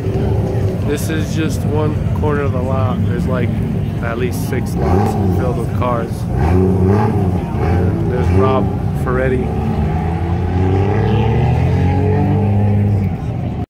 This is just one corner of the lot. There's like at least 6 lots filled with cars. And there's Rob Ferrartii